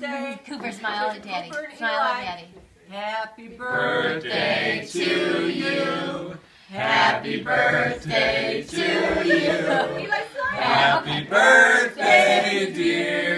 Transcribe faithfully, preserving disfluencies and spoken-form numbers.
birthday. Cooper, smile at Daddy. Cooper and Smile Eli. at Daddy. Happy Birthday birthday to you. Happy birthday to you. Eli, smile. Happy birthday, dear